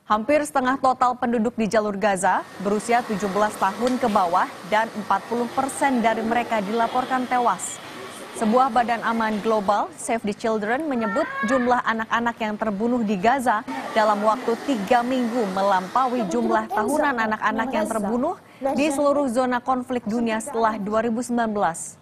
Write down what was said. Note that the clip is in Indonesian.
Hampir setengah total penduduk di jalur Gaza berusia 17 tahun ke bawah dan 40% dari mereka dilaporkan tewas. Sebuah badan aman global, Save the Children, menyebut jumlah anak-anak yang terbunuh di Gaza dalam waktu 3 minggu melampaui jumlah tahunan anak-anak yang terbunuh di seluruh zona konflik dunia setelah 2019.